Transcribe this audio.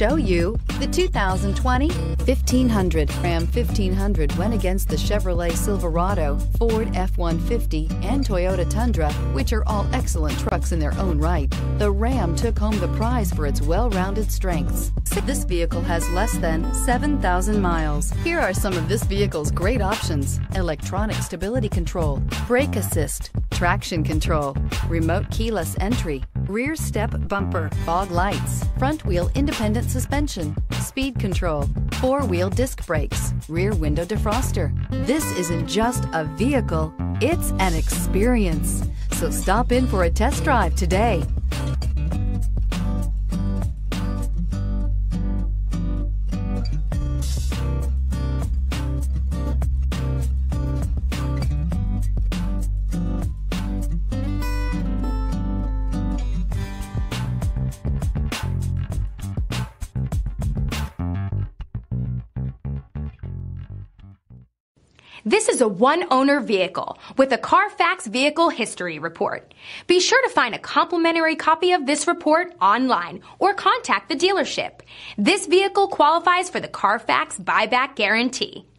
show you the 2020 1500. Ram 1500 went against the Chevrolet Silverado, Ford F-150, and Toyota Tundra, which are all excellent trucks in their own right. The Ram took home the prize for its well-rounded strengths. This vehicle has less than 7,000 miles. Here are some of this vehicle's great options: electronic stability control, brake assist, traction control, remote keyless entry, rear step bumper, fog lights, front wheel independent suspension, speed control, four-wheel disc brakes, rear window defroster. This isn't just a vehicle, it's an experience. So stop in for a test drive today. This is a one-owner vehicle with a Carfax Vehicle History Report. Be sure to find a complimentary copy of this report online or contact the dealership. This vehicle qualifies for the Carfax Buyback Guarantee.